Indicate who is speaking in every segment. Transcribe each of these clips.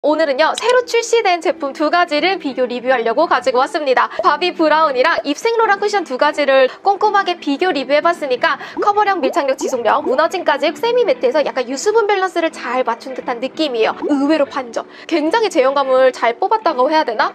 Speaker 1: 오늘은요, 새로 출시된 제품 두 가지를 비교 리뷰하려고 가지고 왔습니다. 바비 브라운이랑 입생로랑 쿠션 두 가지를 꼼꼼하게 비교 리뷰해봤으니까 커버력, 밀착력, 지속력, 무너짐까지 세미 매트에서 약간 유수분 밸런스를 잘 맞춘 듯한 느낌이에요. 의외로 반전. 굉장히 제형감을 잘 뽑았다고 해야 되나?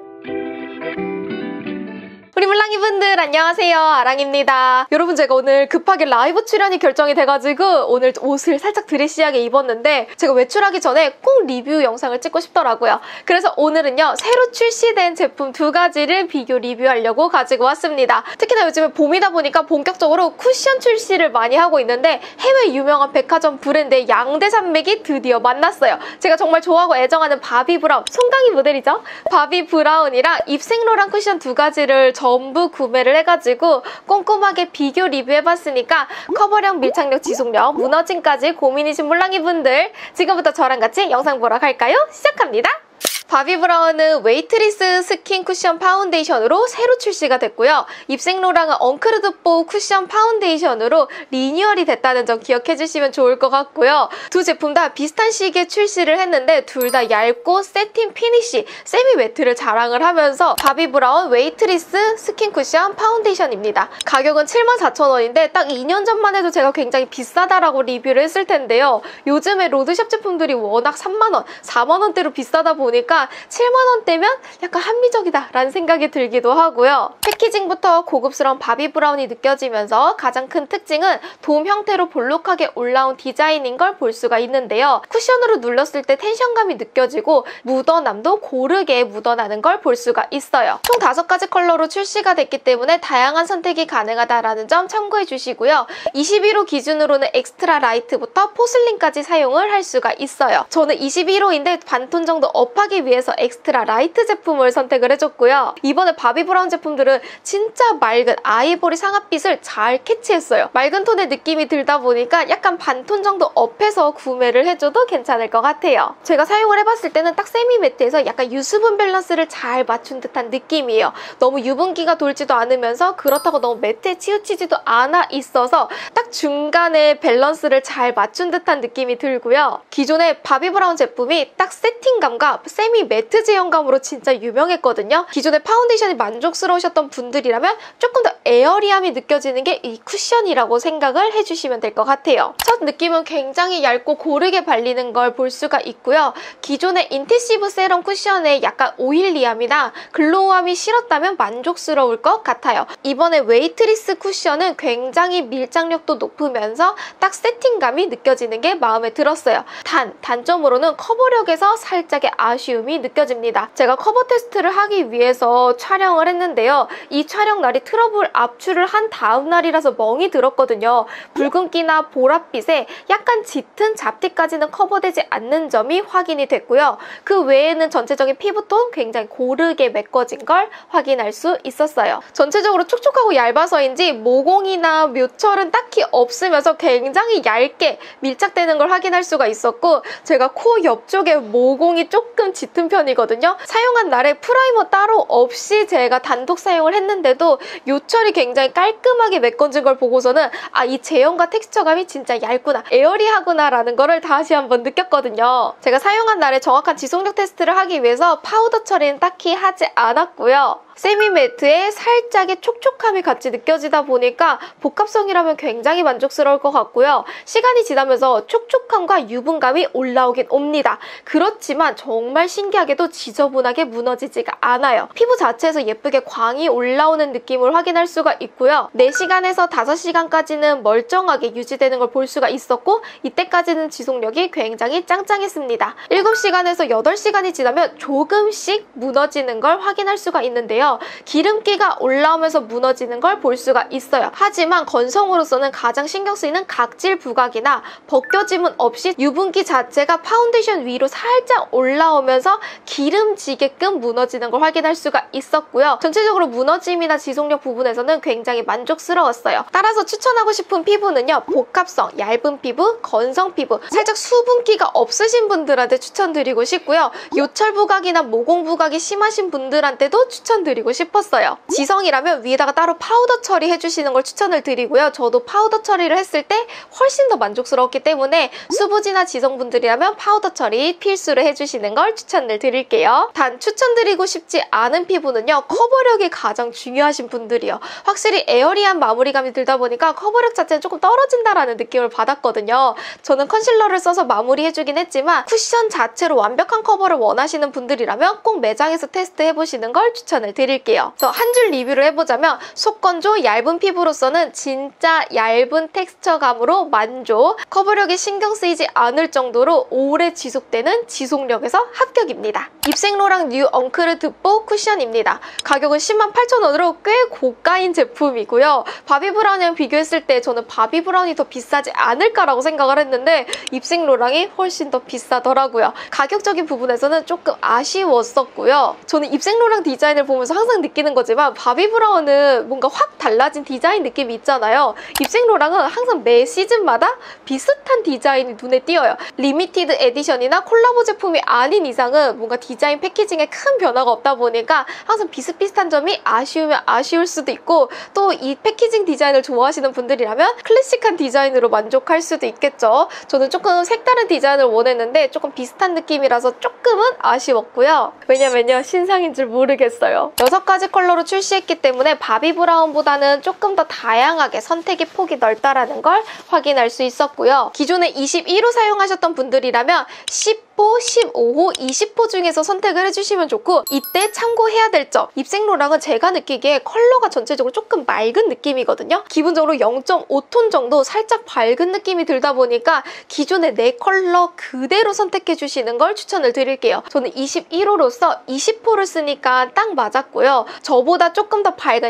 Speaker 1: 우리 물랑이분들 안녕하세요, 아랑입니다. 여러분, 제가 오늘 급하게 라이브 출연이 결정이 돼가지고 오늘 옷을 살짝 드레시하게 입었는데 제가 외출하기 전에 꼭 리뷰 영상을 찍고 싶더라고요. 그래서 오늘은요, 새로 출시된 제품 두 가지를 비교 리뷰하려고 가지고 왔습니다. 특히나 요즘에 봄이다 보니까 본격적으로 쿠션 출시를 많이 하고 있는데 해외 유명한 백화점 브랜드의 양대 산맥이 드디어 만났어요. 제가 정말 좋아하고 애정하는 바비 브라운, 송강이 모델이죠? 바비 브라운이랑 입생로랑 쿠션 두 가지를 전부 구매를 해가지고 꼼꼼하게 비교 리뷰해봤으니까 커버력, 밀착력, 지속력, 무너짐까지 고민이신 물랑이분들 지금부터 저랑 같이 영상 보러 갈까요? 시작합니다. 바비 브라운은 웨이트리스 스킨 쿠션 파운데이션으로 새로 출시가 됐고요. 입생로랑은 엉크르드 뽀 쿠션 파운데이션으로 리뉴얼이 됐다는 점 기억해주시면 좋을 것 같고요. 두 제품 다 비슷한 시기에 출시를 했는데 둘 다 얇고 세팅 피니쉬, 세미 매트를 자랑을 하면서 바비 브라운 웨이트리스 스킨 쿠션 파운데이션입니다. 가격은 74,000원인데 딱 2년 전만 해도 제가 굉장히 비싸다라고 리뷰를 했을 텐데요. 요즘에 로드샵 제품들이 워낙 3만원, 4만원대로 비싸다 보니까 7만원대면 약간 합리적이다 라는 생각이 들기도 하고요. 패키징부터 고급스러운 바비 브라운이 느껴지면서 가장 큰 특징은 돔 형태로 볼록하게 올라온 디자인인 걸 볼 수가 있는데요. 쿠션으로 눌렀을 때 텐션감이 느껴지고 묻어남도 고르게 묻어나는 걸 볼 수가 있어요. 총 5가지 컬러로 출시가 됐기 때문에 다양한 선택이 가능하다는 점 참고해 주시고요. 21호 기준으로는 엑스트라 라이트부터 포슬린까지 사용을 할 수가 있어요. 저는 21호인데 반톤 정도 업하기 위해서 엑스트라 라이트 제품을 선택을 해줬고요. 이번에 바비 브라운 제품들은 진짜 맑은 아이보리 상아빛을 잘 캐치했어요. 맑은 톤의 느낌이 들다 보니까 약간 반톤 정도 업해서 구매를 해줘도 괜찮을 것 같아요. 제가 사용을 해봤을 때는 딱 세미 매트에서 약간 유수분 밸런스를 잘 맞춘 듯한 느낌이에요. 너무 유분기가 돌지도 않으면서 그렇다고 너무 매트에 치우치지도 않아 있어서 딱 중간에 밸런스를 잘 맞춘 듯한 느낌이 들고요. 기존의 바비 브라운 제품이 딱 세팅감과 세미 매트 제형감으로 진짜 유명했거든요. 기존의 파운데이션이 만족스러우셨던 분들이라면 조금 더 에어리함이 느껴지는 게 이 쿠션이라고 생각을 해주시면 될 것 같아요. 첫 느낌은 굉장히 얇고 고르게 발리는 걸 볼 수가 있고요. 기존의 인텐시브 세럼 쿠션에 약간 오일리함이나 글로우함이 싫었다면 만족스러울 것 같아요. 이번에 웨이트리스 쿠션은 굉장히 밀착력도 높으면서 딱 세팅감이 느껴지는 게 마음에 들었어요. 단점으로는 커버력에서 살짝의 아쉬움이 느껴집니다. 제가 커버 테스트를 하기 위해서 촬영을 했는데요. 이 촬영 날이 트러블 압출을 한 다음 날이라서 멍이 들었거든요. 붉은기나 보랏빛에 약간 짙은 잡티까지는 커버되지 않는 점이 확인이 됐고요. 그 외에는 전체적인 피부톤 굉장히 고르게 메꿔진 걸 확인할 수 있었어요. 전체적으로 촉촉하고 얇아서인지 모공이나 묘철은 딱히 없으면서 굉장히 얇게 밀착되는 걸 확인할 수가 있었고 제가 코 옆쪽에 모공이 조금 짙은 편이거든요. 사용한 날에 프라이머 따로 없이 제가 단독 사용을 했는데도 요철이 굉장히 깔끔하게 메꿔진 걸 보고서는 아, 이 제형과 텍스처감이 진짜 얇구나, 에어리하구나 라는 거를 다시 한번 느꼈거든요. 제가 사용한 날에 정확한 지속력 테스트를 하기 위해서 파우더 처리는 딱히 하지 않았고요. 세미 매트에 살짝의 촉촉함이 같이 느껴지다 보니까 복합성이라면 굉장히 만족스러울 것 같고요. 시간이 지나면서 촉촉함과 유분감이 올라오긴 옵니다. 그렇지만 정말 신기하게도 지저분하게 무너지지가 않아요. 피부 자체에서 예쁘게 광이 올라오는 느낌을 확인할 수가 있고요. 4시간에서 5시간까지는 멀쩡하게 유지되는 걸 볼 수가 있었고 이때까지는 지속력이 굉장히 짱짱했습니다. 7시간에서 8시간이 지나면 조금씩 무너지는 걸 확인할 수가 있는데요. 기름기가 올라오면서 무너지는 걸 볼 수가 있어요. 하지만 건성으로서는 가장 신경 쓰이는 각질 부각이나 벗겨짐은 없이 유분기 자체가 파운데이션 위로 살짝 올라오면서 기름지게끔 무너지는 걸 확인할 수가 있었고요. 전체적으로 무너짐이나 지속력 부분에서는 굉장히 만족스러웠어요. 따라서 추천하고 싶은 피부는요, 복합성, 얇은 피부, 건성 피부, 살짝 수분기가 없으신 분들한테 추천드리고 싶고요. 요철 부각이나 모공 부각이 심하신 분들한테도 추천드리고 드리고 싶었어요. 지성이라면 위에다가 따로 파우더 처리해주시는 걸 추천을 드리고요. 저도 파우더 처리를 했을 때 훨씬 더 만족스러웠기 때문에 수부지나 지성분들이라면 파우더 처리 필수로 해주시는 걸 추천을 드릴게요. 단 추천드리고 싶지 않은 피부는요, 커버력이 가장 중요하신 분들이요. 확실히 에어리한 마무리감이 들다 보니까 커버력 자체는 조금 떨어진다라는 느낌을 받았거든요. 저는 컨실러를 써서 마무리해주긴 했지만 쿠션 자체로 완벽한 커버를 원하시는 분들이라면 꼭 매장에서 테스트해보시는 걸 추천을 드릴게요. 한 줄 리뷰를 해보자면 속건조 얇은 피부로서는 진짜 얇은 텍스처감으로 만족, 커버력이 신경 쓰이지 않을 정도로 오래 지속되는 지속력에서 합격입니다. 입생로랑 뉴 엉크르 듬뽀 쿠션입니다. 가격은 108,000원으로 꽤 고가인 제품이고요. 바비브라운이랑 비교했을 때 저는 바비브라운이 더 비싸지 않을까라고 생각을 했는데 입생로랑이 훨씬 더 비싸더라고요. 가격적인 부분에서는 조금 아쉬웠었고요. 저는 입생로랑 디자인을 보면서 항상 느끼는 거지만 바비브라운은 뭔가 확 달라진 디자인 느낌이 있잖아요. 입생로랑은 항상 매 시즌마다 비슷한 디자인이 눈에 띄어요. 리미티드 에디션이나 콜라보 제품이 아닌 이상은 뭔가 디자인 패키징에 큰 변화가 없다 보니까 항상 비슷비슷한 점이 아쉬우면 아쉬울 수도 있고, 또 이 패키징 디자인을 좋아하시는 분들이라면 클래식한 디자인으로 만족할 수도 있겠죠. 저는 조금 색다른 디자인을 원했는데 조금 비슷한 느낌이라서 조금은 아쉬웠고요. 왜냐면요, 신상인 줄 모르겠어요. 6가지 컬러로 출시했기 때문에 바비브라운보다는 조금 더 다양하게 선택의 폭이 넓다라는 걸 확인할 수 있었고요. 기존에 21호 사용하셨던 분들이라면 10호, 15호, 20호 중에서 선택을 해주시면 좋고, 이때 참고해야 될 점, 입생로랑은 제가 느끼기에 컬러가 전체적으로 조금 맑은 느낌이거든요. 기본적으로 0.5톤 정도 살짝 밝은 느낌이 들다 보니까 기존의 내 컬러 그대로 선택해주시는 걸 추천을 드릴게요. 저는 21호로서 20호를 쓰니까 딱 맞았고요. 저보다 조금 더 밝은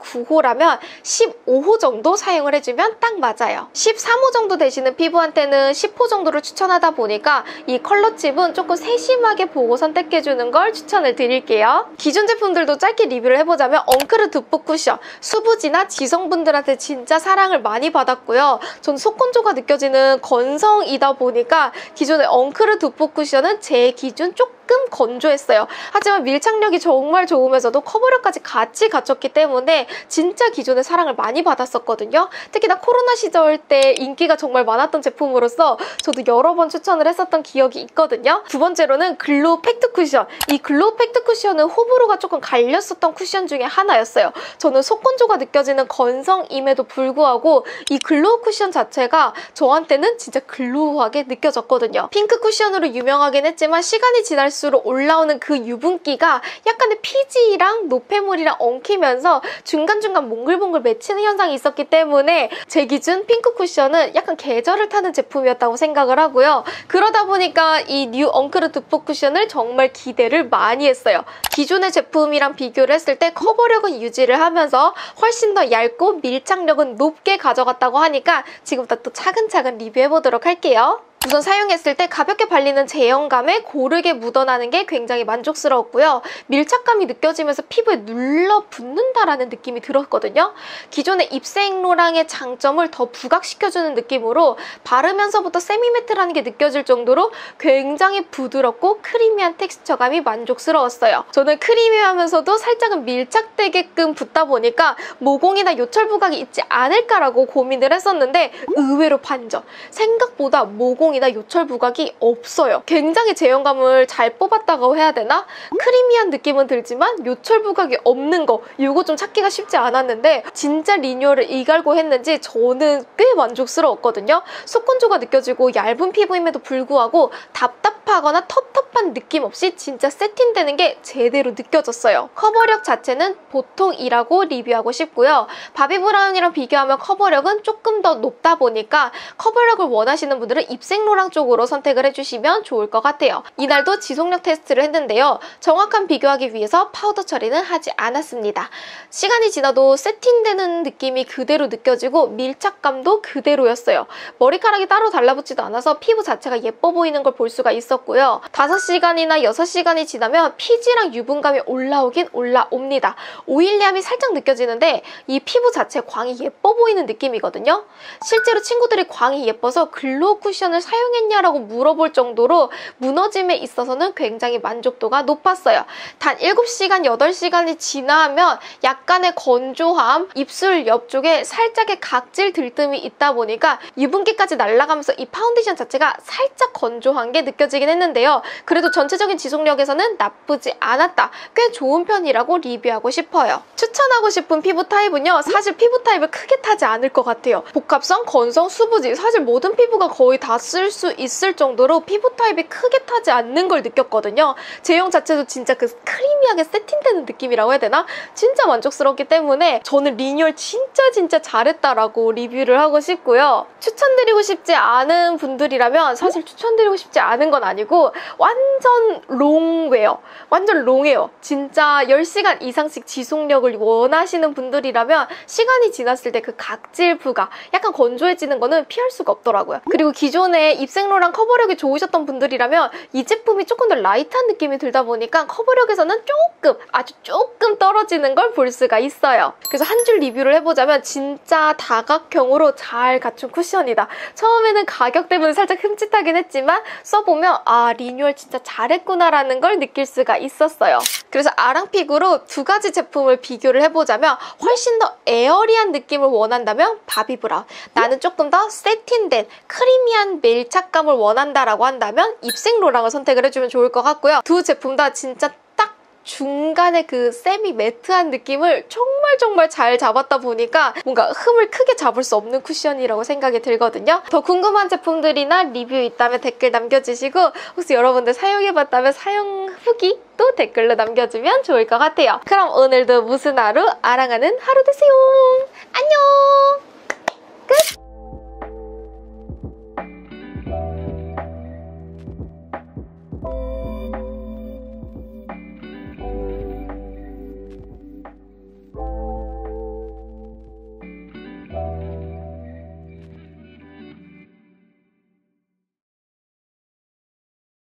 Speaker 1: 19호라면 15호 정도 사용을 해주면 딱 맞아요. 13호 정도 되시는 피부한테는 10호 정도를 추천하다 보니까 이 컬러칩은 조금 세심하게 보고 선택해주는 걸 추천을 드릴게요. 기존 제품들도 짧게 리뷰를 해보자면 엉크르 듬뽀 쿠션, 수부지나 지성분들한테 진짜 사랑을 많이 받았고요. 전 속건조가 느껴지는 건성이다 보니까 기존의 엉크르 듬뽀 쿠션은 제 기준 조금 건조했어요. 하지만 밀착력이 정말 좋으면서도 커버력까지 같이 갖췄기 때문에 진짜 기존에 사랑을 많이 받았었거든요. 특히나 코로나 시절 때 인기가 정말 많았던 제품으로서 저도 여러 번 추천을 했었던 기억이 있거든요. 두 번째로는 글로우 팩트 쿠션. 이 글로우 팩트 쿠션은 호불호가 조금 갈렸었던 쿠션 중에 하나였어요. 저는 속건조가 느껴지는 건성임에도 불구하고 이 글로우 쿠션 자체가 저한테는 진짜 글로우하게 느껴졌거든요. 핑크 쿠션으로 유명하긴 했지만 시간이 지날수록 올라오는 그 유분기가 약간의 피지랑 노폐물이랑 엉키면서 중간중간 몽글몽글 맺히는 현상이 있었기 때문에 제 기준 핑크 쿠션은 약간 계절을 타는 제품이었다고 생각을 하고요. 그러다 보니까 이 뉴 엉크르 듬뽀 쿠션을 정말 기대를 많이 했어요. 기존의 제품이랑 비교를 했을 때 커버력은 유지를 하면서 훨씬 더 얇고 밀착력은 높게 가져갔다고 하니까 지금부터 또 차근차근 리뷰해보도록 할게요. 우선 사용했을 때 가볍게 발리는 제형감에 고르게 묻어나는 게 굉장히 만족스러웠고요. 밀착감이 느껴지면서 피부에 눌러붙는다라는 느낌이 들었거든요. 기존의 입생로랑의 장점을 더 부각시켜주는 느낌으로 바르면서부터 세미매트라는 게 느껴질 정도로 굉장히 부드럽고 크리미한 텍스처감이 만족스러웠어요. 저는 크리미하면서도 살짝은 밀착되게끔 붙다 보니까 모공이나 요철 부각이 있지 않을까라고 고민을 했었는데 의외로 반전. 생각보다 모공 이나 요철 부각이 없어요. 굉장히 제형감을 잘 뽑았다고 해야 되나? 크리미한 느낌은 들지만 요철 부각이 없는 거, 이거 좀 찾기가 쉽지 않았는데 진짜 리뉴얼을 이갈고 했는지 저는 꽤 만족스러웠거든요. 속건조가 느껴지고 얇은 피부임에도 불구하고 답답하거나 텁텁한 느낌 없이 진짜 세팅되는 게 제대로 느껴졌어요. 커버력 자체는 보통이라고 리뷰하고 싶고요. 바비브라운이랑 비교하면 커버력은 조금 더 높다 보니까 커버력을 원하시는 분들은 입생 로랑 쪽으로 선택을 해주시면 좋을 것 같아요. 이날도 지속력 테스트를 했는데요. 정확한 비교하기 위해서 파우더 처리는 하지 않았습니다. 시간이 지나도 세팅되는 느낌이 그대로 느껴지고 밀착감도 그대로였어요. 머리카락이 따로 달라붙지도 않아서 피부 자체가 예뻐 보이는 걸 볼 수가 있었고요. 5시간이나 6시간이 지나면 피지랑 유분감이 올라오긴 올라옵니다. 오일리함이 살짝 느껴지는데 이 피부 자체 광이 예뻐 보이는 느낌이거든요. 실제로 친구들이 광이 예뻐서 글로우 쿠션을 사용했냐라고 물어볼 정도로 무너짐에 있어서는 굉장히 만족도가 높았어요. 단 7시간, 8시간이 지나면 약간의 건조함, 입술 옆쪽에 살짝의 각질 들뜸이 있다 보니까 유분기까지 날아가면서 이 파운데이션 자체가 살짝 건조한 게 느껴지긴 했는데요. 그래도 전체적인 지속력에서는 나쁘지 않았다. 꽤 좋은 편이라고 리뷰하고 싶어요. 추천하고 싶은 피부 타입은요. 사실 피부 타입을 크게 타지 않을 것 같아요. 복합성, 건성, 수부지 사실 모든 피부가 거의 다 쓸 수 있을 정도로 피부 타입이 크게 타지 않는 걸 느꼈거든요. 제형 자체도 진짜 그 크리미하게 세팅되는 느낌이라고 해야 되나? 진짜 만족스럽기 때문에 저는 리뉴얼 진짜 잘했다라고 리뷰를 하고 싶고요. 추천드리고 싶지 않은 분들이라면 사실 추천드리고 싶지 않은 건 아니고 완전 롱웨어, 완전 롱웨어. 진짜 10시간 이상씩 지속력을 원하시는 분들이라면 시간이 지났을 때 그 각질 부가 약간 건조해지는 거는 피할 수가 없더라고요. 그리고 기존에 입생로랑 커버력이 좋으셨던 분들이라면 이 제품이 조금 더 라이트한 느낌이 들다 보니까 커버력에서는 아주 조금 떨어지는 걸 볼 수가 있어요. 그래서 한 줄 리뷰를 해보자면 진짜 다각형으로 잘 갖춘 쿠션이다. 처음에는 가격 때문에 살짝 흠칫하긴 했지만 써보면 아, 리뉴얼 진짜 잘했구나라는 걸 느낄 수가 있었어요. 그래서 아랑픽으로 두 가지 제품을 비교를 해보자면 훨씬 더 에어리한 느낌을 원한다면 바비브라운, 나는 조금 더 세팅된 크리미한 밀착감을 원한다라고 한다면 입생로랑을 선택을 해주면 좋을 것 같고요. 두 제품 다 진짜 딱 중간에 그 세미 매트한 느낌을 정말 잘 잡았다 보니까 뭔가 흠을 크게 잡을 수 없는 쿠션이라고 생각이 들거든요. 더 궁금한 제품들이나 리뷰 있다면 댓글 남겨주시고 혹시 여러분들 사용해봤다면 사용 후기 또 댓글로 남겨주면 좋을 것 같아요. 그럼 오늘도 무슨 하루? 아랑하는 하루 되세요. 안녕! 끝!